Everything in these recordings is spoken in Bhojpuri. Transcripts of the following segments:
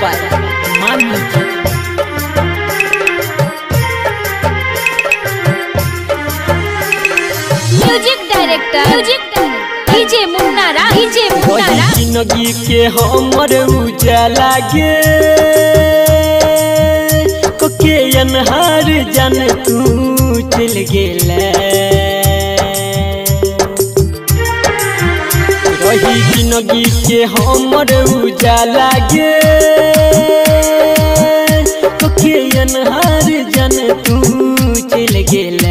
बाय मान म्यूजिक डायरेक्टर डीजे मुन्ना जिंदगी के हमर उजाला गे कोके अनहार जान तू चल गेला रही जिंदगी के हमर उजाला गे कोके अनहार जान तू चल गेला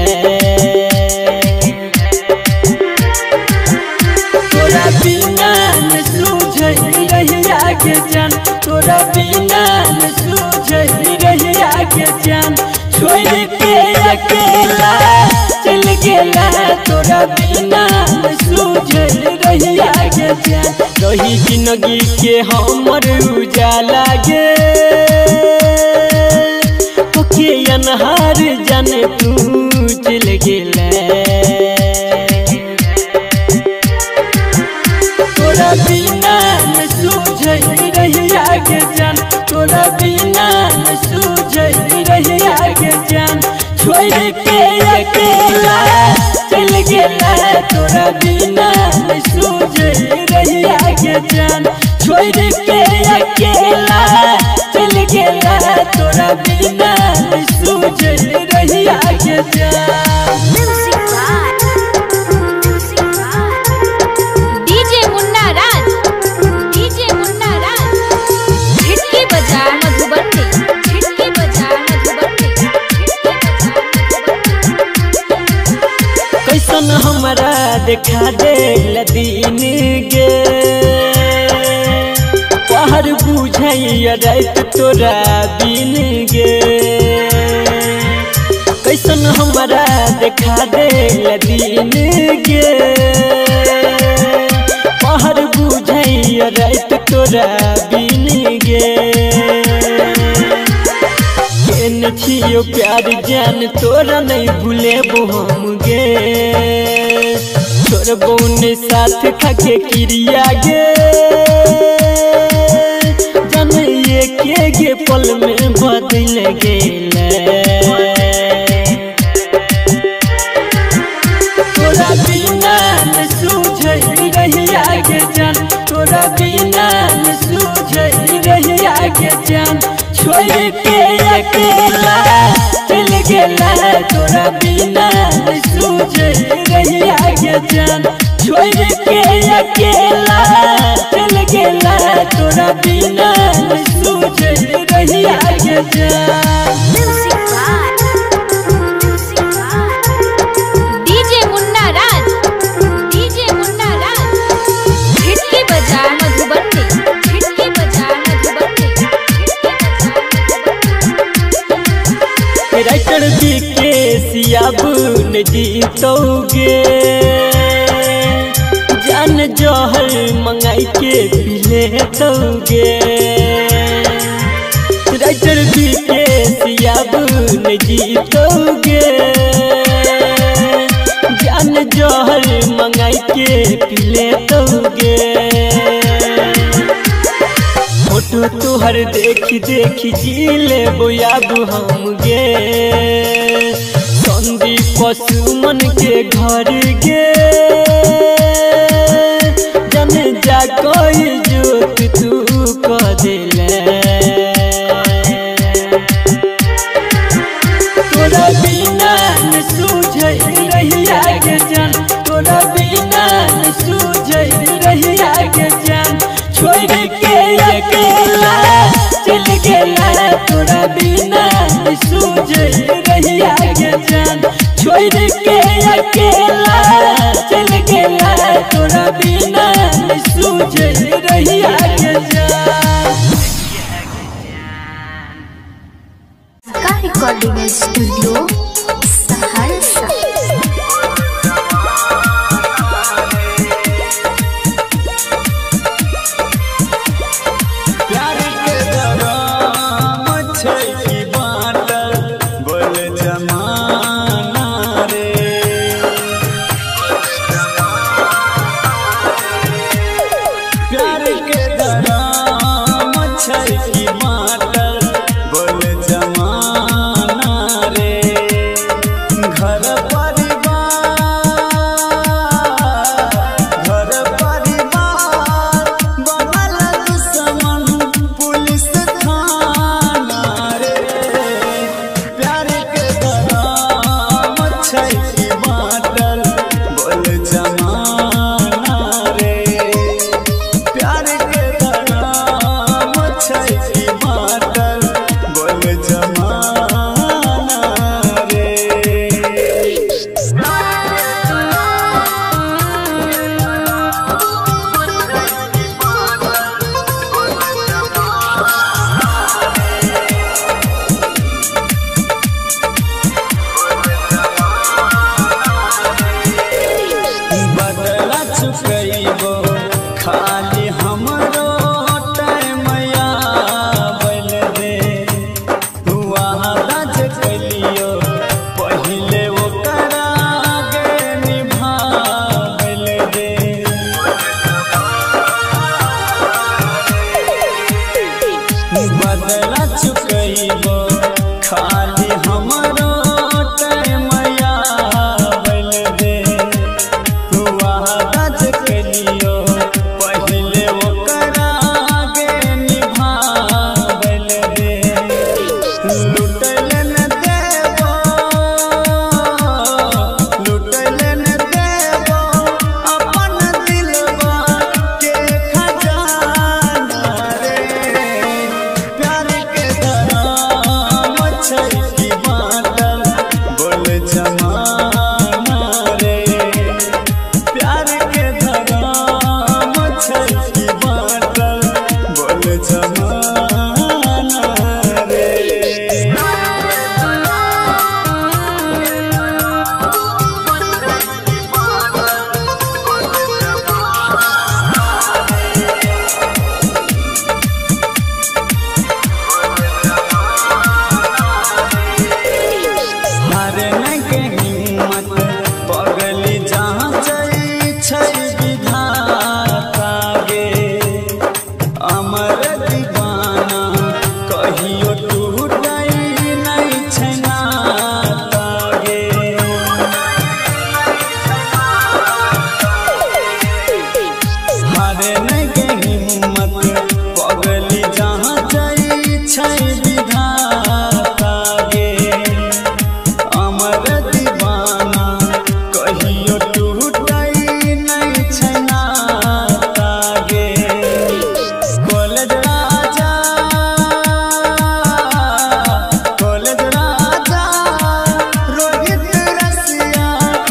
तोरा बिना न सूझ रहिया के जान तोरा बिना न सूझ रहिया के जान छोड़ के अकेला चल गेला तोरा बिना न सूझ रहिया के जान रही जिंदगी के हमर उजाला गे कोके अनहार जान तू चल गेला तोरा बिना न सूझ रहिया के जान तोरा बिना न सूझ रहिया के जान छोड़ के अकेला चल गेला तोरा बिना न सूझ रहिया के जान छोड़ के अकेला चल गेला तोरा बिना न सूझ रहिया के जान कैसन हमारा देखा दे दिन गे पहर बुझाइया रात तोरा बिन गे कैसन हमारा देखा दे दिन गे पहर बुझाइया रात तोरा बिन गे छियो प्यार जान तोरा नहीं भूलेबो हम गे छोड़बो ने साथ खाके क्रिया गे जान ये के पल में बदल गेले तोरा बिना न सूझ रहिया के जान तोरा बिना न सूझ रहिया के जान छोड़ के अकेला चल गेला तोरा बिना न सूझ रहिया के जान छोड़ के अकेला चल गेला तोरा बिना न सूझ रहिया के जान राइटर के सियाबुन जीतोगे जान जहर मंगाई के पिलेतोगे राइटर के सियाबुन जीतोगे जान जहर मंगाई के पिलेतोगे फोटो तुहर देखी देखी जी ले बोयाबू हम गे संदीप पशुमन के घर गे जन जा कोई जोत तू क दिले तोरा बिना न सूझ रहिया के जान तोरा बिना न सूझ रहिया के जान छोड़ के अकेला चल गेला तोरा बिना न सूझ रहिया के जान छोड़ के अकेला चल गेला तोरा बिना न सूझ रहिया के जान रिकॉर्डिंग स्टूडियो सहरसा प्यार के दराम छै की बदला चुकैबो खाली हमरो टाइम आवेल दे वादा करियो पहले ओकरा आगे निभावेल दे लुटल न देबो अपन दिलवा के खजाना रे प्यार के धराम छै की बाटल बोल जमाना रे प्यार के धराम छै की बाटल बोल जमाना रे हारने के हिम्मत पगली जहाँ छै विधाता गे अमर दीवाना कहियो टूटै नहीं छै नाता गे हारने के हिम्मत पगली जहाँ छै विधाता गे अमर दीवाना कहियो टूटै नहीं छै नाता गे कॉलेज राजा रोहित रसिया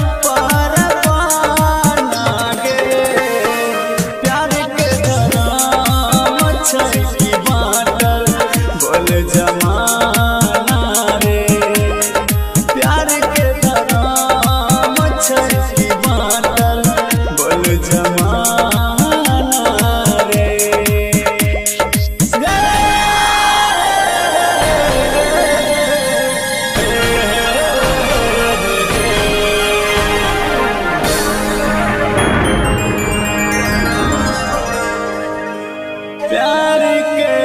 परवाना गे प्यार के धराम छै की बाटल बोल जमाना रे प्यार के धराम छै की बाटल बोल जमाना रे प्यार के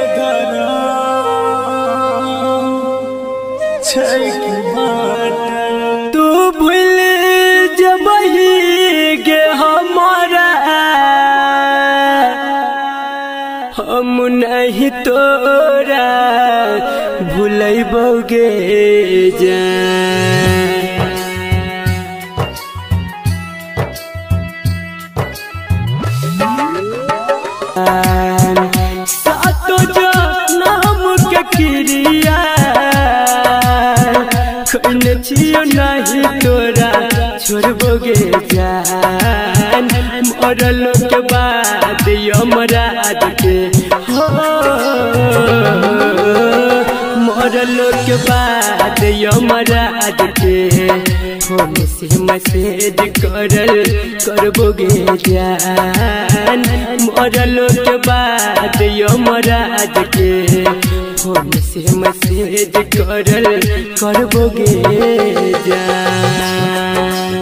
धराम छै की बाटल तू भूल जबही गे हमारा हम नहीं तोरा भूलैबोगे जान सातो जनम के क्रिया खैले छियो नहीं तोरा छोड़बोगे जान मरल के बाद यमराज के हो मरल के बाद यमराज के फोन से मैसेज करबोगे जान मरल के बाद यमराज के फोन से मैसेज करबोगे जान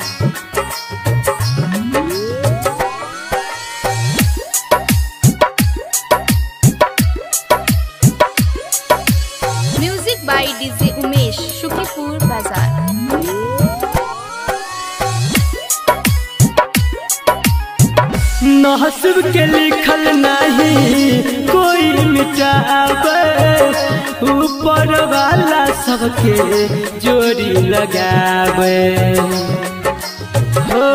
music by DJ Umesh Shukipur Bazar. नसीब के लिखल नहीं कोई मिटावे ऊपर वाला सबके जोड़ी लगावे हो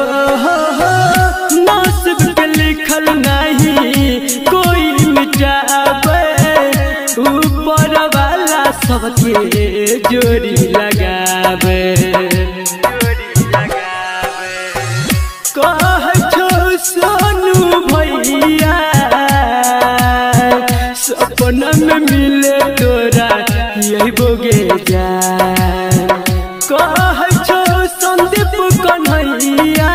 नसीब के लिखल नहीं कोई मिटावे ऊपर वाला सबके जोड़ी लगावे सोनू भैया सपना में मिले तोरा यही बोगे जान कह संदीप कन्हैया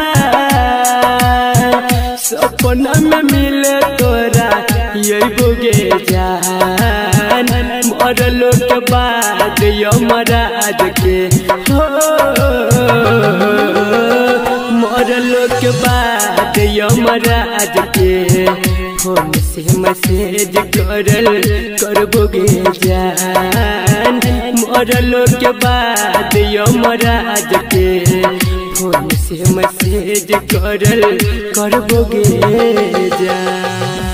सपना में मिले तोरा यही बोगे जान मरल के बाद यमराज के हो मरल के बाद यमराज के फोन से मैसेज करबोगे जान मरलो के बाद यमराज के फोन से मैसेज करबोगे जान।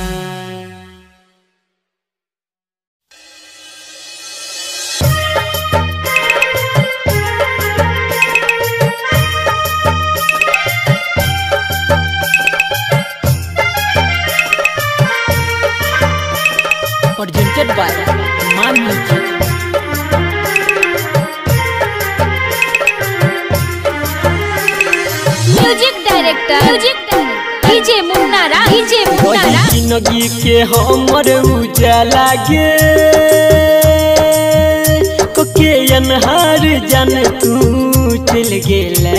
Presented by Man Music। Music director DJ Munna Raj. जिंदगी के हमर उजाला गे कोके अनहार जान तू चल गेला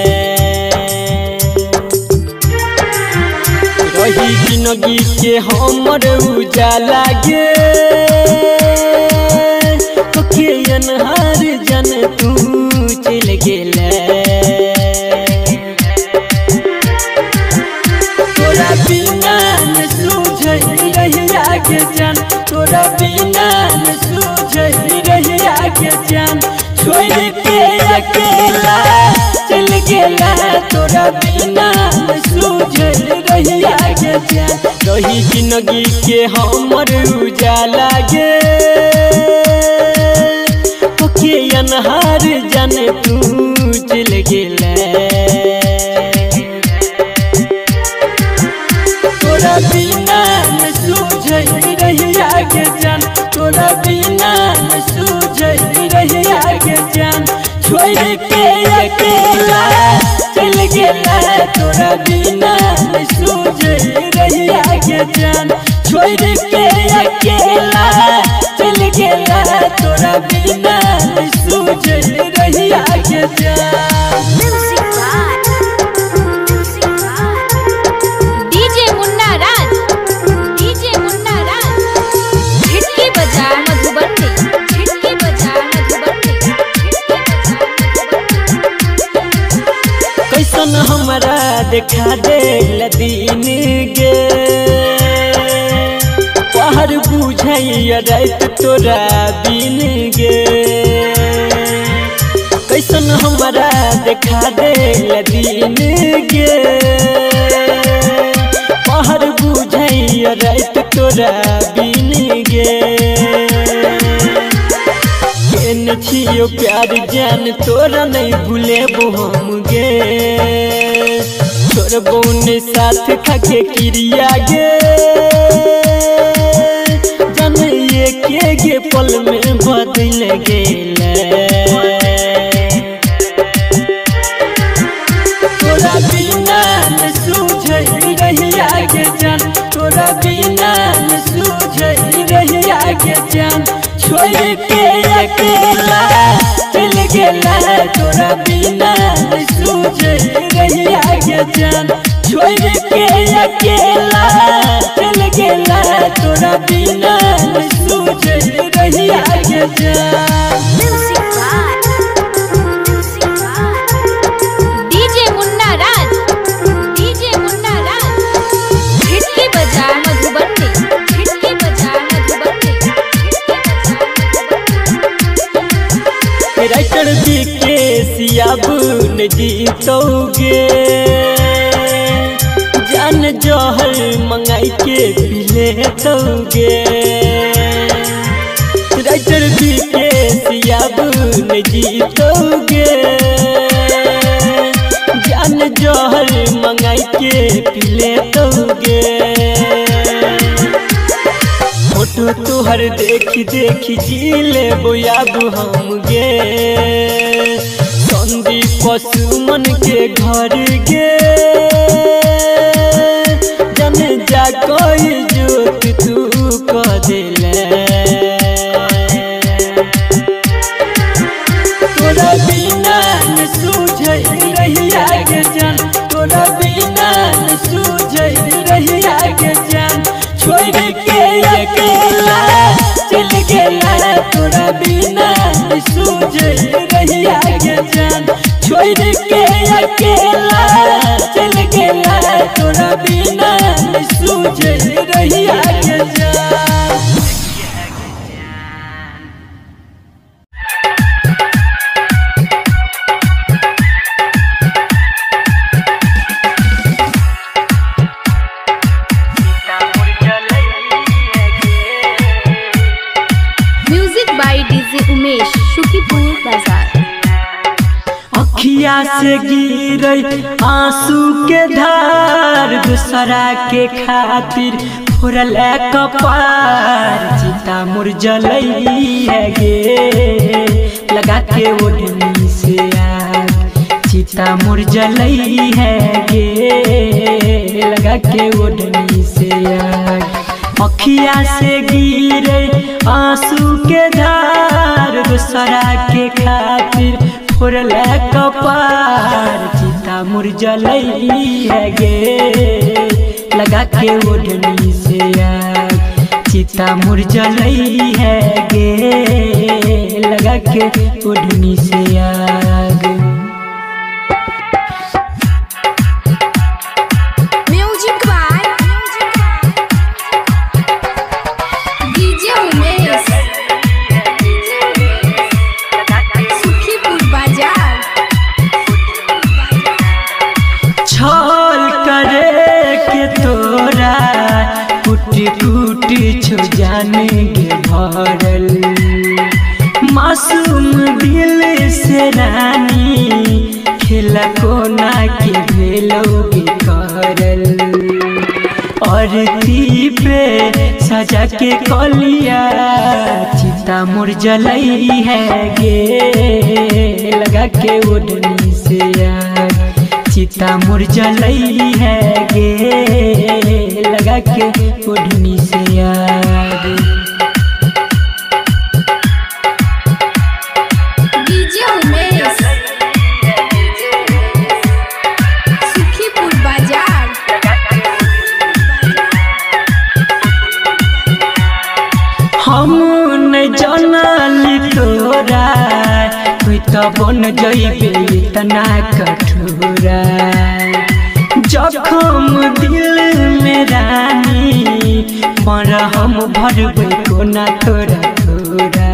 रही जिंदगी के हमर उजाला गे कोके अनहार जान तू चल गेला तोरा बिना न सूझे रहिया के जान तोरा बिना न सूझे रहिया के जान छोड़ के अकेला चल गेला तोरा बिना न सूझे रहिया के जान रही जिंदगी के हमर उजाला गे कोके अनहार जान तू चल गेला तोरा बिना न सूझे रहिया के जान तोरा बिना न सूझे रहिया के जान छोड़ के अकेला चल गेला तोरा बिना न सूझे रहिया के जान छोड़ के अकेला चल गेला तोरा बिना न सूझे रहिया के जान। डीजे मुन्ना राज झिटकी बजा मधुबनी कैसन हमरा देखा दे दिन गे पहाड़ बुझाइया रात तोरा बिन गे कैसन हमरा देखा दे दिन गे पहाड़ बुझाइया रात तोरा बिन गे केन छियो प्यार जान तोरा नहीं भूलेबो हम गे छोड़बो ने साथ खाके क्रिया गे जान ये के गे पल में बदल गेला तोरा बिना न सूझे रहिया के जान तोरा बिना न सूझे रहिया के जान छोड़ के अकेला चल गेला तोरा बिना न सूझे रहिया के जान छोड़ के अकेला चल गेला तोरा बिना न सूझे रहिया के जान। डीजे मुन्ना राज झिटकी बजा मधुबनी राइटर बीके सियाबुन जीतोगे जान जहर मंगाई के पीले तोगे राइटर बीके सियाबुन जीतोगे जान जहर मंगाई के पीले तोगे फोटो तुहर देखी जीले बोयाबू हम गे संदीप सुमन के घर गे जन जा कोई जोत तू क दिले तोरा बिना न सूझे रहिया के जान तोरा बिना न सूझे रहिया के जान छोड़ के अकेला चल गेला तोरा बिना न सूझे रहिया के जान छोड़ के अकेला चल गेला तोरा बिना न सूझे रहिया by DJ उमेश शुकीपुर बाजार। अखिया से गिरे आंसू के धार दूसरा के खातिर फोड़ल कपार चिता मुर जलई है गे लगा के ओढ़नी से आग चिता मुर जलई है गे लगा के ओढ़नी से आग। अखिया से गिरे आंसू के धार दूसरा के खातिर फोड़ल कपार चिता मुर जलई है गे लगा के ओढ़नी से आग चिता मुर जलई है गे लगा के ओढ़नी से आग। Music by DJ Umesh Shukipur Bazar. छल करे के तोरा कुटी कुटी छो जाने गे भरल मासूम दिल से रानी खेला कोना के भेलोगे करल और पे सजा के कलिया चिता मुर जलई है गे लगा के ओढ़नी से आग चिता मुर जलई है गे लगा के ओढ़नी से आग। डीजे उमेश शुकीपुर बाजार। हम नहीं जानली तोरा कोई तो बन जइबे इतना कठोरा जखम दिल में रानी पर हम भरबे कोना तोरा तोरा।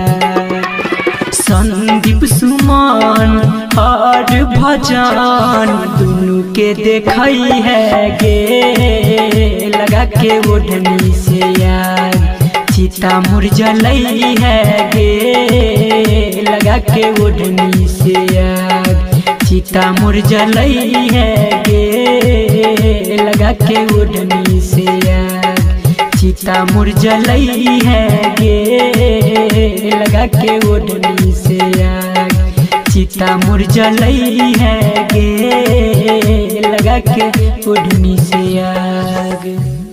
संदीप सुमन और भजन दुनू के देखई है गे लगा के ओढ़नी से आग चिता मुर जलई है गे लगा के ओढ़नी से आग चिता मुर जलई है गे लगा के ओढ़नी से आग चिता मुर जलई है गे लगा के ओढ़नी से आग चिता मुर जलई है गे लगा के ओढ़नी से आग।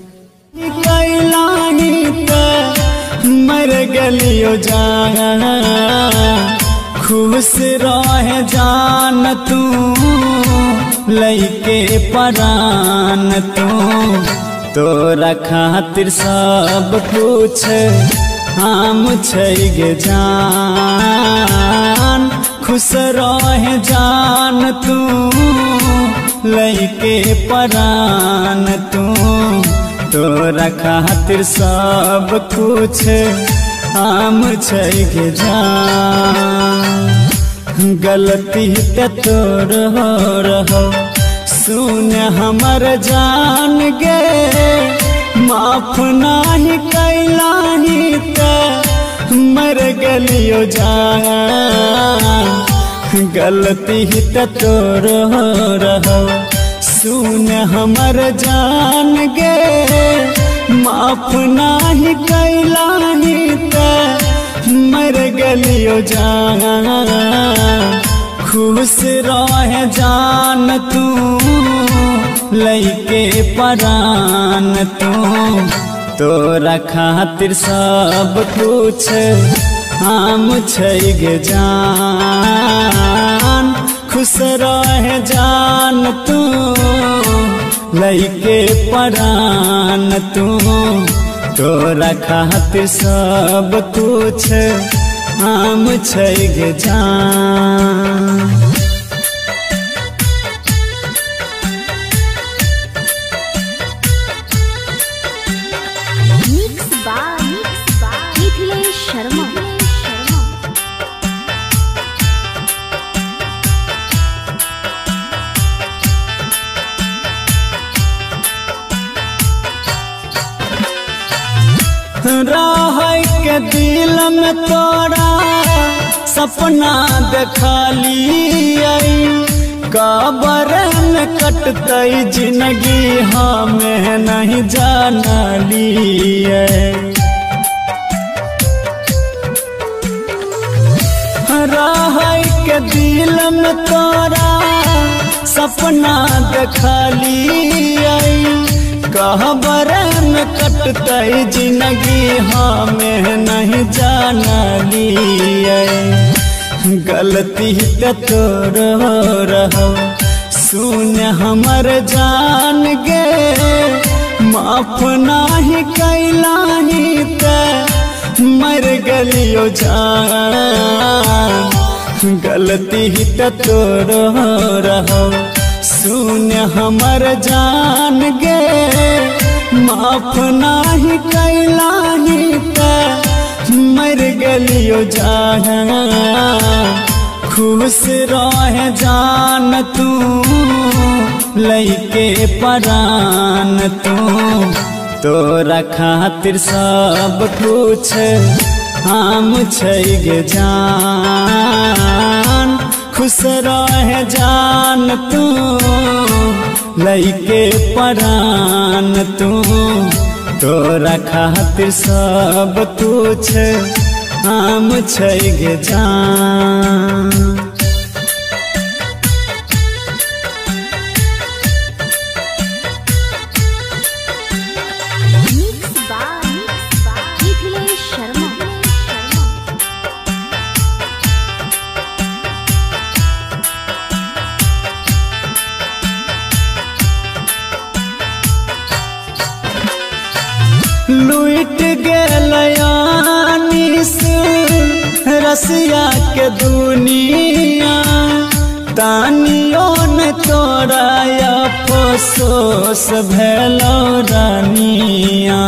मर गलियो जान खुश रह जान तू लइके परान तू तोरा खातिर सब कुछ हम गे जान खुश रह जान तू लइके परान तू तोरा खातिर सब कुछ हम गे जान गलती ते तोर हो रहो सुन हमर जान गे माफ नाही कैलाही ते मर गलियो जान गलती ते तोर हो रहो सुन हमर जान गे माफ नाही कैलाही ते मर गलियो जान खुश रह जान तू लइके परान तू तोरा खातिर सब कुछ हम गे जान खुश रह जान तू लइके परान तू तोरा खातिर सब कुछ हम गे जान। Mix by Mithilesh Sharma. रह के दिल में तोरा सपना देखली कबर में कटतई जिंदगी हमें नहीं जानली रह के दिल में तोरा सपना देखली कहबर में कटतई जिंदगी हमें नहीं जानली गलती तो तोरो रहो सुन हमर जान गे माफ नाही कैलाही ते मर गलियो जान गलती तो तोरो रहो सुन हमर जान गे माफ नाही कैलाही ते मर गलियो जान खुश रह जान तू लइके परान तू तोरा खातिर सब कुछ हम गे जान खुश रह जान तू लइके परान तू तोरा खातिर सब कुछ हम गे जान लूट गलयानिस रसिया के दुनिया तानियों ने तोरा अफसोस भेलो रानिया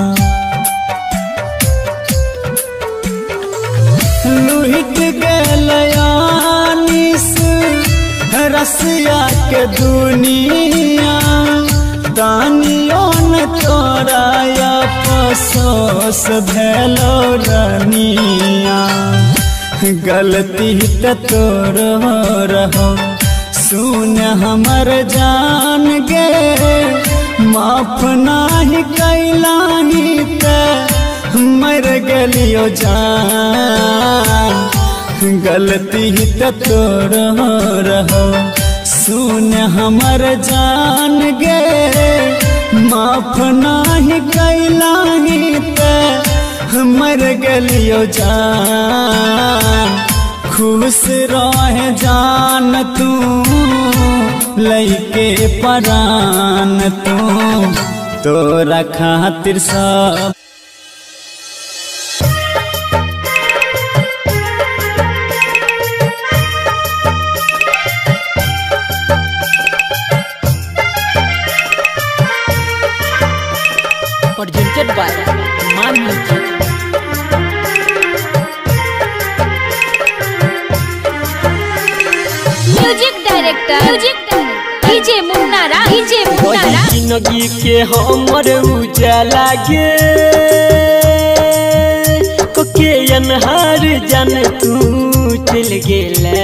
लूट गलयानिस रसिया के दुनिया तानियों ने तोरा अफसोस भेलो रानिया गलती तो तोरो रहो सुन हमर जान गे माफ नाही कैलाही ते मर गलियो जान गलती तो तोरो रहो सुन हमर जान गे माफ नाही कैलाही ते मर गलियो जान खुश रह जान तू लइके परान तू तोरा खातिर सब presented by Man Music. Music director DJ Munna जिंदगी के हमर उजाला गे कोके अनहार जान तू चल गेला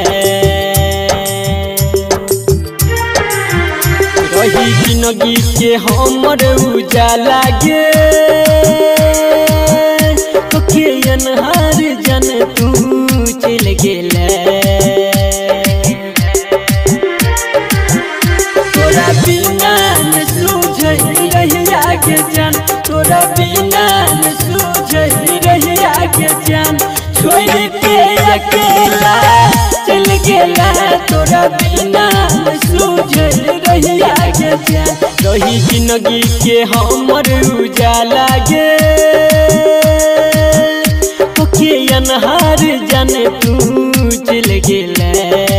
वही जिंदगी के हमर उजाला गे कोके अनहार जान तू चल गेला तोरा बिना न सूझे रहिया के जान तोरा बिना न सूझे रहिया के जान छोड़ के अकेला चल गेला तोरा बिना न सूझे रहिया के जान रही जिंदगी के हमर उजाला गे ओके अनहार जान तू चल गेला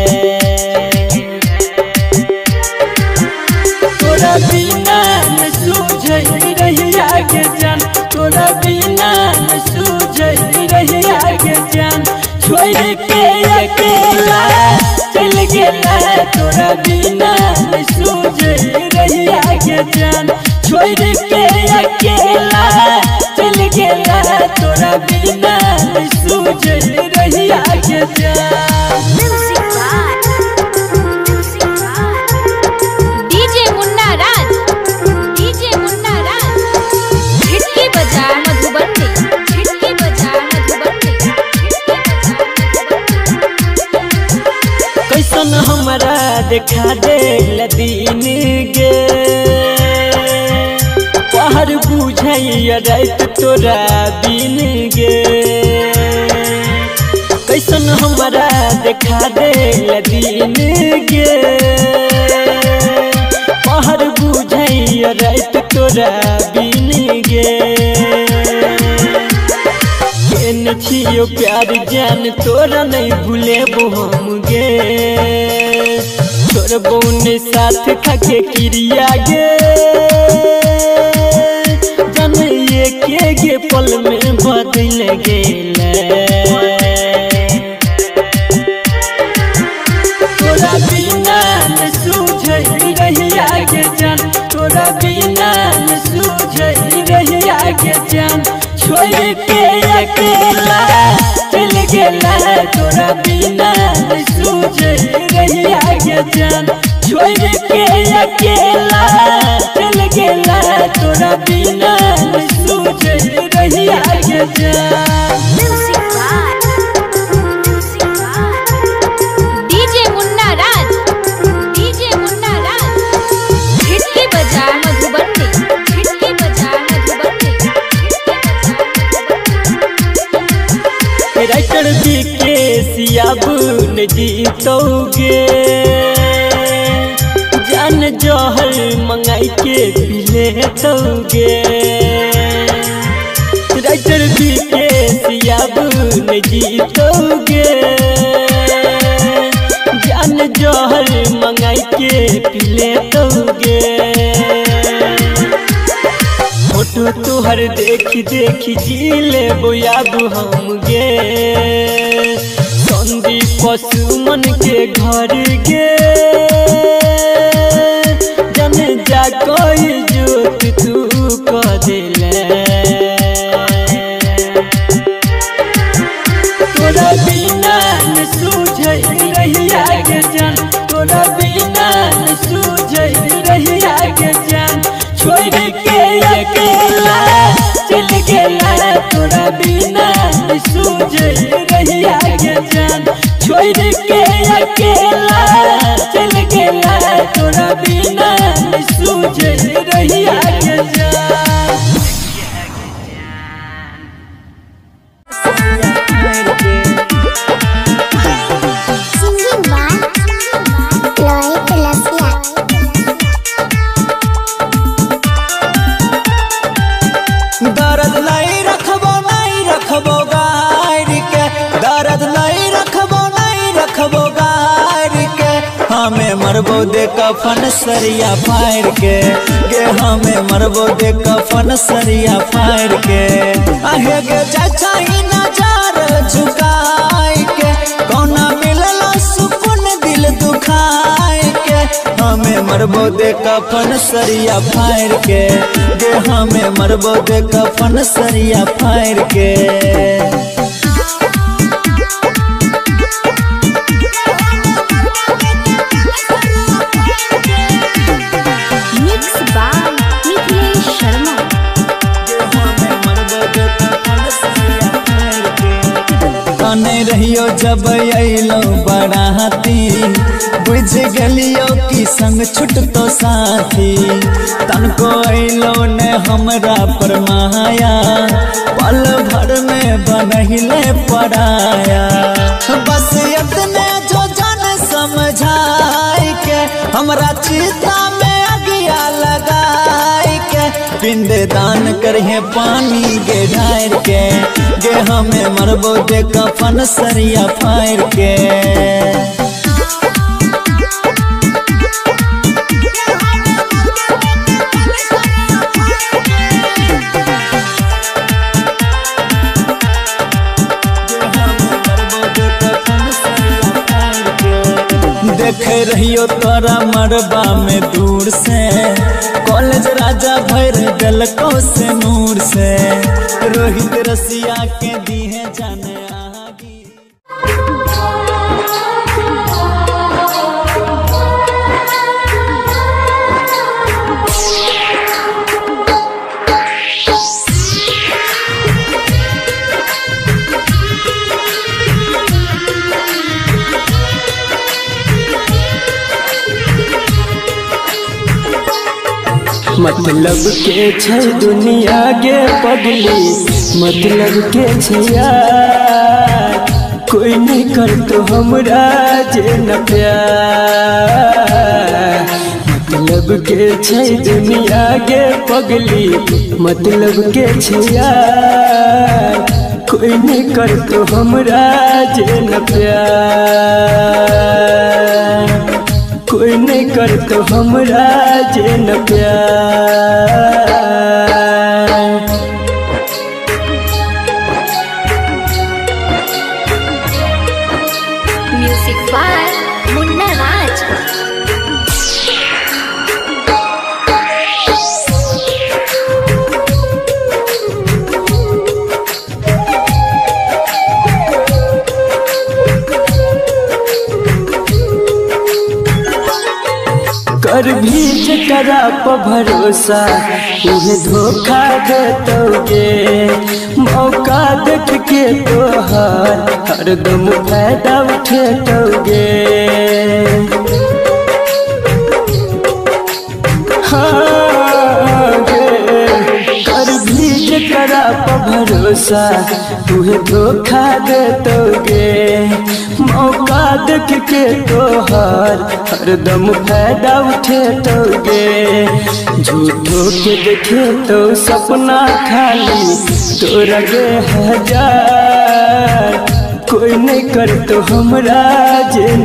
तोरा बिना न सूझे रहिया के जान तोरा बिना न सूझे रहिया के जान छोड़ के अकेला चल गेला तोरा बिना न सूझे रहिया के जान छोड़ के अकेला चल गेला तोरा बिना न सूझे रहिया के जान देखा दे दिन गे पहर बुझैया रात तोरा बिन गे कैसन हमारा देखा दे दिन गे पहर बुझैया रात तोरा बिन गे केन छियो प्यार जान तोरा नहीं भूलेबो हम गे छोड़बो ने साथ खाके क्रिया गे जान ये के गे पल में बदल गेले तोरा बिना न सूझै रहिया गे जान तोरा बिना न सूझै रहिया गे जान छोड़ के अकेला चल गेला तोरा बिना न सूझै रहिया गे जान छोड़ के अकेला चल गेला तोरा बिना न सूझै रहिया गे जान डीजे मुन्ना राज हिटकी बजा मधुबनी हिटकी बजा मधुबनी राइटर के सियाबुन जीतोगे जान जहर मंगाई के पीले तोगे राइटर के सियाबुन जीतोगे जान जहर मंगाई के पीले तोगे फोटो तुहर देखी देखी जीले बोयाबू हम गे संदीप पशुमन के घर गे जन जा कोई जोत तू को दिले तोरा बिना न सूझै रहिया गे जान तोरा बिना न सूझै रहिया गे जान छोड़ के अकेला चल गेला तोरा बिना न सूझै रहिया गे जान छोड़ के अकेला चल गेला तोरा बिना न सूझै रहिया गे जान दर्द नहीं रखबो गार के दर्द नहीं रखबो गार के हमें मरबो दे कफन सरिया फाड़ के गे हमें मरबो दे कफन सरिया फाड़ के आहे गे चाचा ही नजर झुकाए के कौना मिलला सुकून दिल दुखाए के हमें मरबो दे कफन सरिया फाड़ के गे हमें मरबो दे कफन सरिया फाड़ के मिक्स बाय मिथिलेश शर्मा कने रहियो जब अइलो बराती बुझ गलियो कि संग छुटतो साथी तनको अइलो ने हमरा पर माया पल भर में बनहिले पराया बस इतने जो जान समझाई के हमरा चिता में अगिया लगाई के पिंडे दान करिए पानी गे ढार के गे हमें मरबो दे कफन सरिया फाड़ के देखे रहियो तोरा मरबा में दूर से कॉलेज राजा भर गलको से नूर से रोहित रसिया के दी है जाने आगी मतलब के छै दुनिया गे पगली, मतलब के छै यार, कोई नहीं कर तो हमरा जे न प्यार। मतलब के छै दुनिया गे पगली, मतलब के छै यार, कोई नहीं कर तो हमरा जे न प्यार, कोई नहीं कर तो हमरा जे न प्यार। Music by Munna Raj. कर भी जकरा पर भरोसा उहे धोखा देतोगे, मौका देख के तोहर हरदम फायदा उठेतोगे। हाँ गे, कर भी जकरा पर भरोसा उहे धोखा देतोगे, मौका देख के तोहर हरदम फायदा उठेतोगे। झूठो के देखे तो सपना खाली तोरा गे हजार, कोई नहीं कर तो हमरा जे न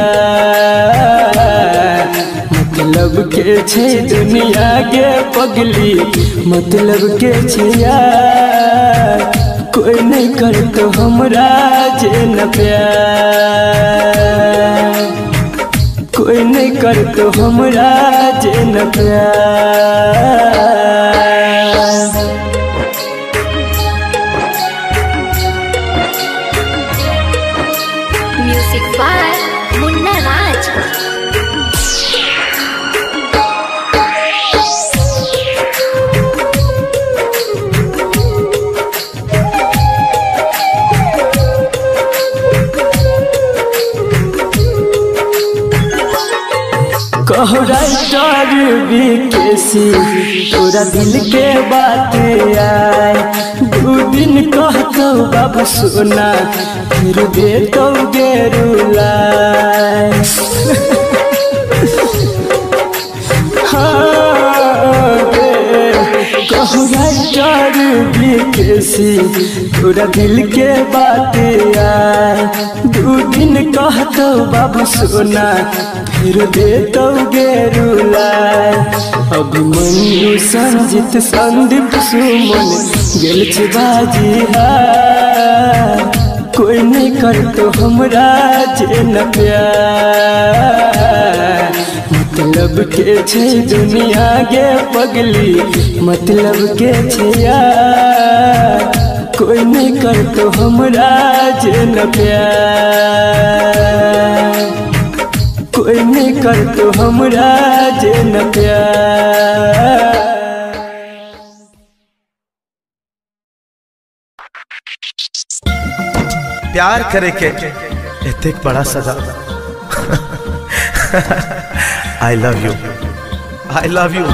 प्यार। मतलब के छै दुनिया गे पगली, मतलब के छै यार, कोई नहीं कर तो हमरा जे न प्यार, कोई नहीं कर तो हमरा जे न प्यार। Music by Munna Raj. कहो राइटर बीकेसी तोरा दिल के बात आए, दू दिन कहतो बाबू सोना फिर देतो गे रुलाए। हाँ गे, कहो राइटर बीकेसी तोरा दिल के बात आए, दू दिन कहतो बाबू सोना फिर देतो गे रुलाए। अभिमन्यु संजित संदीप सुमन गेल छै बाजी हार, कोई नहीं कर तो हमरा जे न प्यार। मतलब के छै दुनिया गे पगली, मतलब के छै यार, कोई नहीं कर तो हमरा जे न प्यार, कोई नहीं कर तो हमरा जे न प्यार। प्यार करे के एतेक बड़ा सजा। I love you, I love you.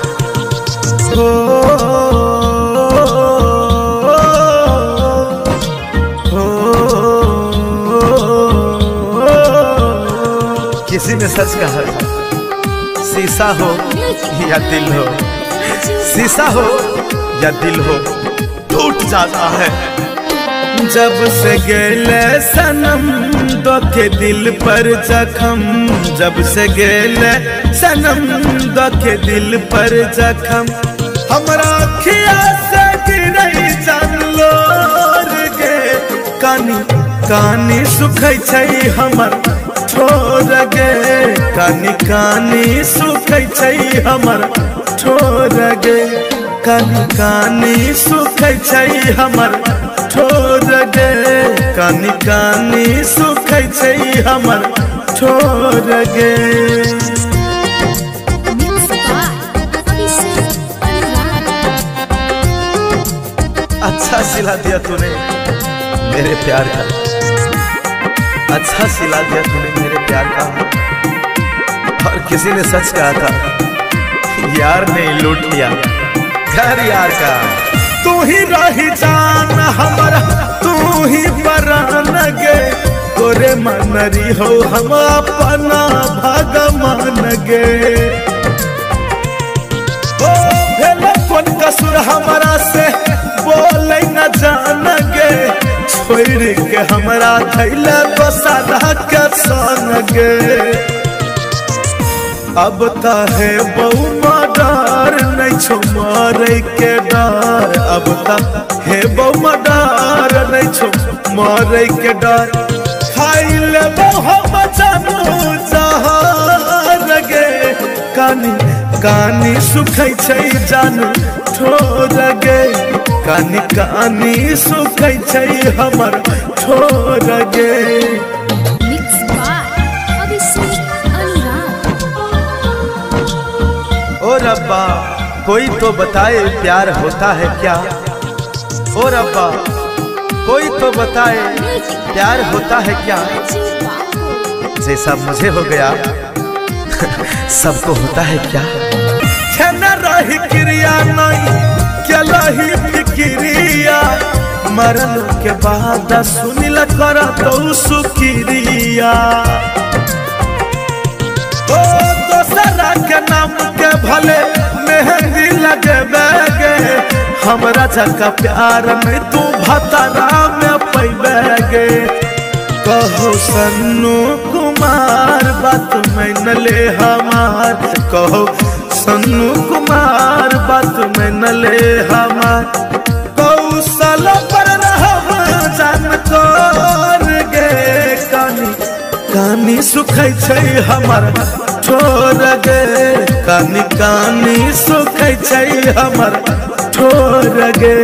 किसी ने सच कहा, शीशा हो या दिल हो, शीशा हो या दिल हो, टूट जाता है। जब से गेले सनम दोखे दिल पर जख्म, जब से गेले सनम दोखे दिल पर जख्म, हमरा अखिया से गिरई जान लोर गे। कानी कानी सुखै छै हमर ठोर गे, कानी कानी सुखै छै हमर ठोर गे, कानी कानी सुखै छै हमर ठोर गे, कानी कानी सुखै छै हमर ठोर गे। अच्छा सिला दिया तूने मेरे प्यार का, अच्छा सिला दिया तूने मेरे प्यार का। और किसी ने सच कहा था यार ने लूट लिया घर यार का। तू ही रही जान हमारा, तू ही परान गे, तोरे मनरी हो हम अपना भगवान गे। ओ भेला कौन कसूर हमारा से बोले न जान गे, छोड़ के हमारा थैला तो सादा के संग गे। अब है बहु मर्डर नहीं छो मारे के डर, अब है बहु मर्डर नहीं छो मारे के डर। खाई ले हम जानू जहान गे, कानी कानी सुखै छै जानू ठोर गे, कानी कानी सुखै छै हमर ठोर गे। ओ रब्बा कोई तो बताए प्यार होता है क्या, ओ रब्बा कोई तो बताए प्यार होता है क्या। जैसा मुझे हो गया सबको होता है क्या। रही क्रिया नहीं क्या ही फिक्रिया, मरल के बाद सुनिल कर तो सुक्रिया। ओ दोसरा के नाम के भले मेहंदी लगे गे, हमरा जका प्यार में तू भतरा में पैबे गे। कहो सन्नू कुमार बात में न ले हमार, कहो सन्नू कुमार बात में न ले हमार। कौशल पर रहब जान कर गे, कानी कानी सुखै छै हमर ठोर गे, कानी कानी सुखै छै हमर ठोर गे।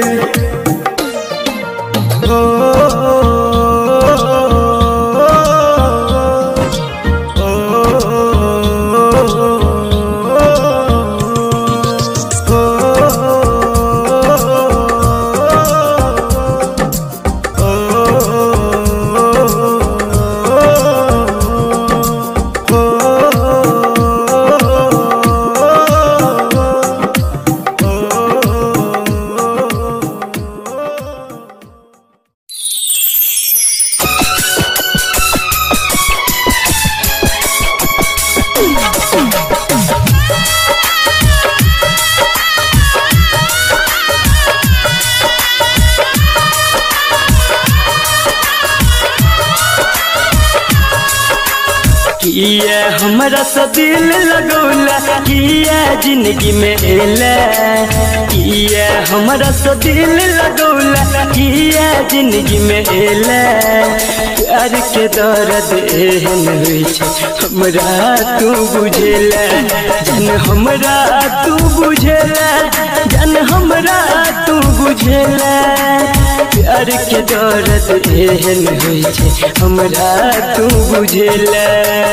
किया हमरा से दिल लगौला, किया जिंदगी में एला, किया हमरा से दिल लगौला, किया जिंदगी में एला। प्यार के दर्द एहन होइ छै हमरा तू बुझेला, जन हमरा तू बुझेला, जन हमरा तू बुझेला। प्यार के दर्द एहन होइ छै हमरा तू बुझेला।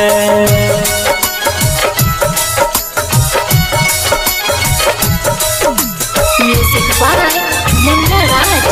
Music by Munna Raj.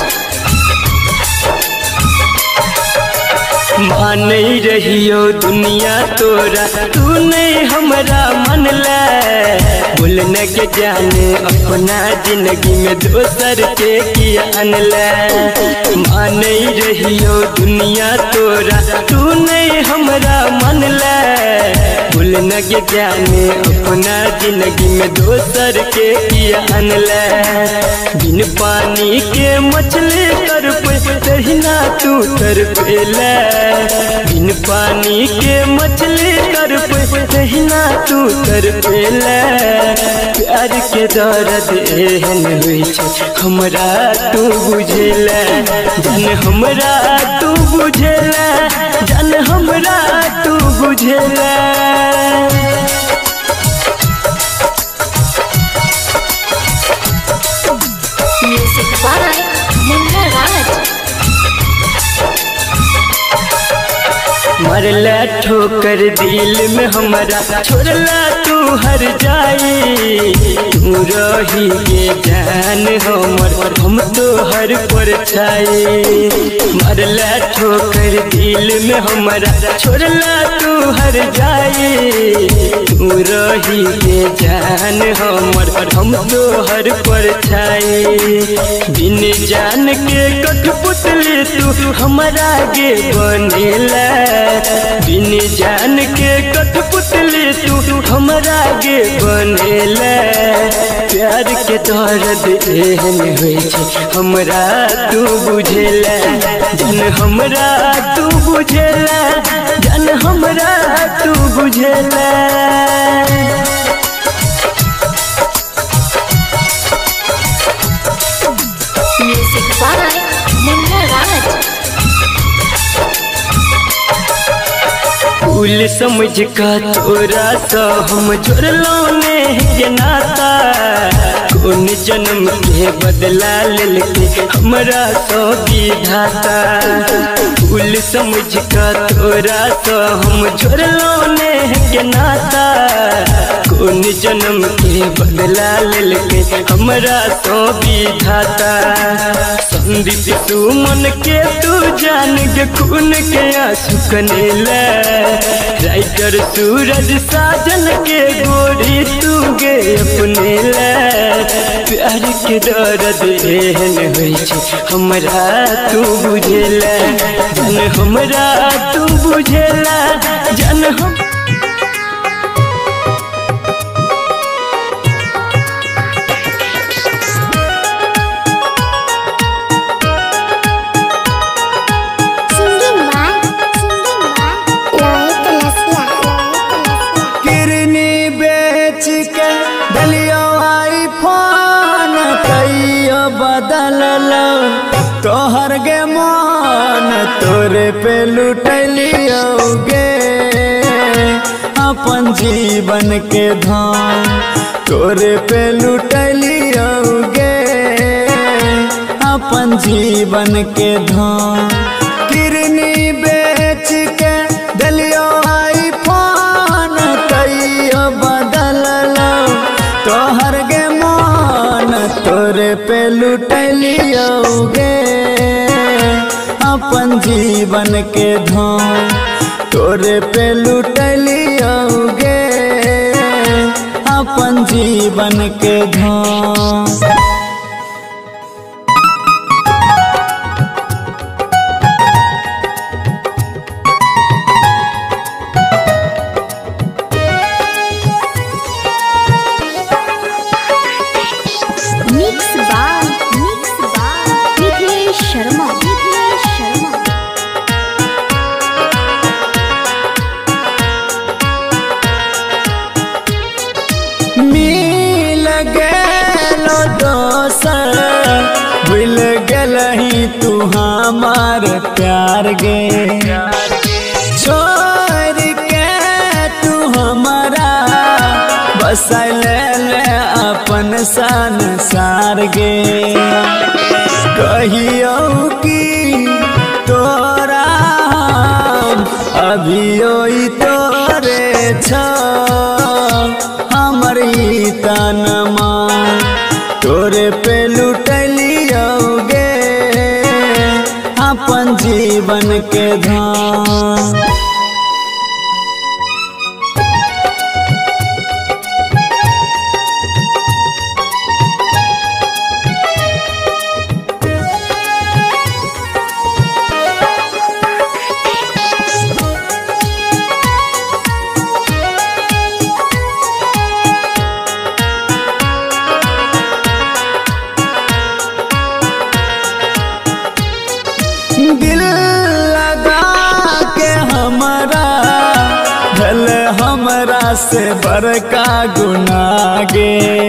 मान रहियो दुनिया तोरा, तू नहीं हमरा मनला। बोलने के जाने अपना जिंदगी में दोसर के किया अनला। मान रहियो दुनिया तोरा, तू नहीं हमरा मनला। बोलने के जाने अपना जिंदगी में दोसर के किया अनला। बिन पानी के मछली कर तहिना तू कर पेला, बिन पानी के मछली कर तहिना तू कर पेला। प्यार के दर्द एहन होइ छै हमरा तू बुझेला, जन हमरा तू बुझेला, जन हमरा तू बुझेला। Music by Munna Raj. मर मरला ठोकर दिल में हमारा छोड़ला तू हर जाई तू रही के जान हमर हम तो हर पर छाई मरला ठोकर दिल में हमारा छोड़ला तू हर जाई तू रही के जान हमर हम तो हर पर छाई बिन जान के कठपुतली तू हमारा गे बनेला बिन जान के कठपुतली तू हमारा गे बनेला प्यार के दर्द एहन होई छै हमरा तू बुझेला जन हमरा तू बुझेला जन हमरा तू बुझेला म्यूजिक बाय मुन्ना राज। फूल समझ का तोरा सा हम जोड़लो ने के नाता कौन जन्म के बदला लेके हमरा सो विधाता फूल समझ का तोरा सा हम जोड़लो ने के नाता कौन जन्म के बदला लेके हमरा सो विधाता संदीप तू मन के तू जान के खून के आंसू कनेला राइटर सूरज साजन के गोरी तू गे अपने ला प्यार के दर्द एहन होई छै हमरा तू बुझेला जन हमरा तू बुझेला जन हम तोहर गे मन तोरे पे लुटलियोगे अपन जीवन के धाम तोरे पे लुटलियोगे अपन जीवन के धाम किरनी बेच के दलियो आई फोन कहियो बदल लो तोहर गे मन तोरे पे लुटलियोगे अपन जीवन के धाम तोरे पे लुटलियोगे अपन जीवन के धाम भूल गलही तू हमार प्यार गे छोड़ के तू हमारा बसल अपन संसार गे कहियो कि तोरा अभियो तोरे छ हमर तनमा तोरे पे लुटलियोगे अपन जीवन के धाम दिल लगा के हमारा भल हमरा से बड़का गुनाह गे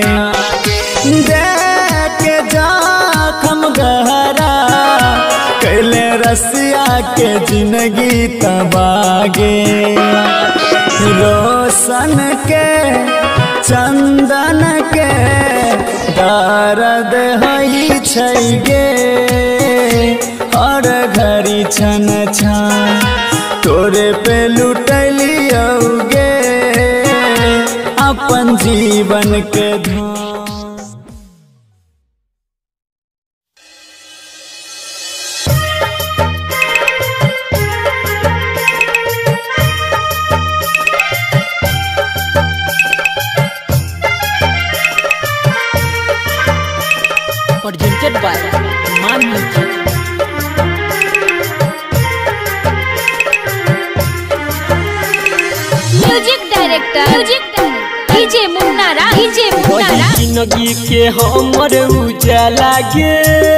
देख के जखम गहरा कैले रसिया के जिंदगी तबागे रोशन के चंदन के दर्द हई छै गे हर घड़ी छन छन तोरे पे लुटलियोगे अपन जीवन के धन। presented by Man Music. Music director DJ Munna Raj जिंदगी के हमर उजाला गे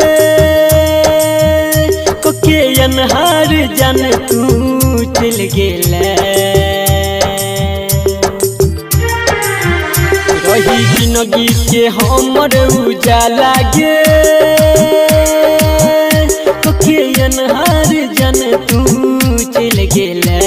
कोके अनहार जान तू चल गेले रही जिंदगी के हमर उजाला गे कोके अनहार जान तू चल गेले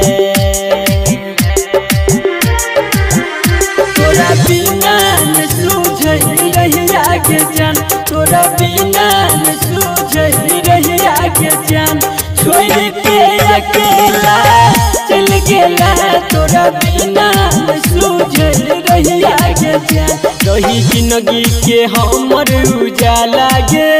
तोरा बिना न सूझ रहिया के जान तोरा बिना न सूझ रहिया के जान छोड़ के अकेला चल गेला तोरा बिना न सूझ रहिया के जान रही जिंदगी के हमर उजाला गे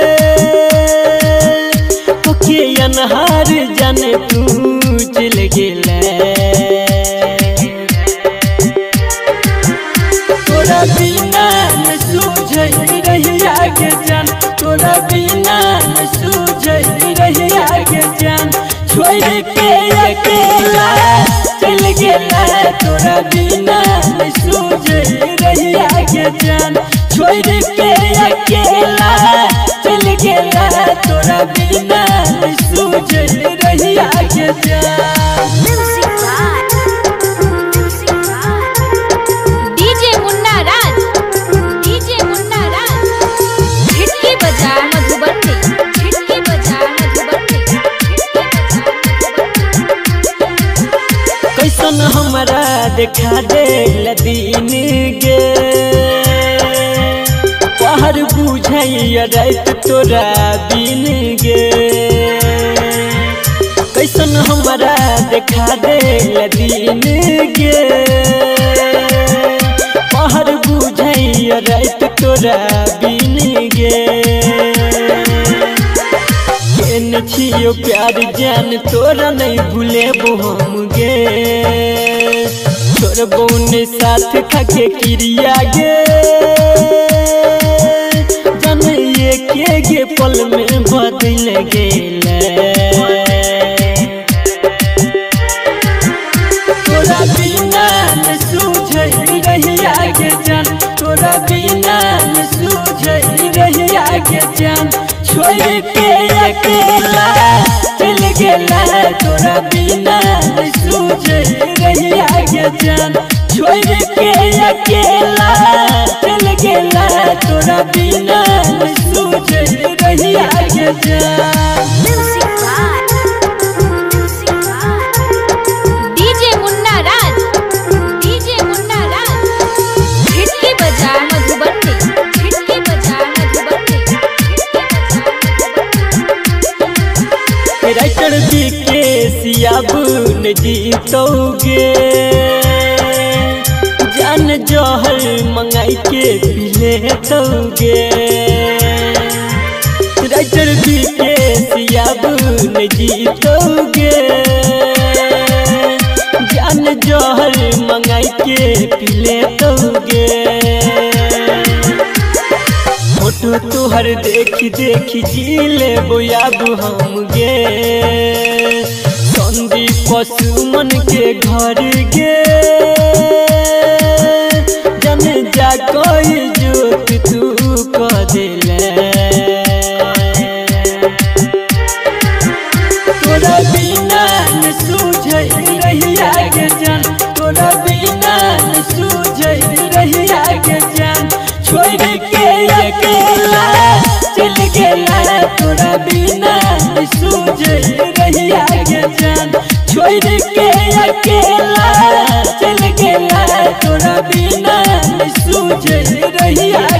कोके अनहार जान तू चल गेला तोरा बिना न सूझ रहिया के जान तोरा बिना न सूझ रहिया के जान छोड़ के अकेला चल गेला तोरा बिना न सूझ रहिया के जान छोड़ के अकेला चल गेला तोरा बिना न सूझ रहिया के जान। डीजे मुन्ना राज झिटकी बजा मधुबनी झिटकी बजा मधुबनी कैसन हमरा देखा दे दिन गे पहर बुझाइया रात तोरा दिन गे कैसन हमरा देखा दे दिन गे पहर बुझाइया रात तोरा दिन गे केन छियो प्यार जान तोरा नहीं भूलेबो हम गे तोर बौने साथ खाके क्रिया गे जान ये के पल में बदल गेले तोरा बिना न सूझ रहिया के जान तोरा बिना न सूझ रहिया के जान छोड़ के अकेला चल गेला तोरा बिना न सूझ रहिया के जान छोड़ के अकेला चल गेला तोरा बिना न सूझ रहिया के जान। डीजे मुन्ना राज झिटकी बजा मधुबनी झिटकी बजा मधुबनी राइटर के सियाबुन जीतोगे जान जहर मंगाई के पीले तोगे राइटर के सियाबुन जीतोगे जान जहर मंगाई के पीले तोगे फोटो तुहर देखी देखी जीले बोयाबू हम गे संदीप सुमन के घर गे जन जा कोई जोत तू क दिले तोरा बिना न सूझ रहिया के जान तोरा बिना न सूझ रहिया के जान छोड़ के अकेला चल गेला तोरा बिना न सूझ रहिया के जान छोड़ के अकेला चल गेला तोरा बिना न सूझ रहिया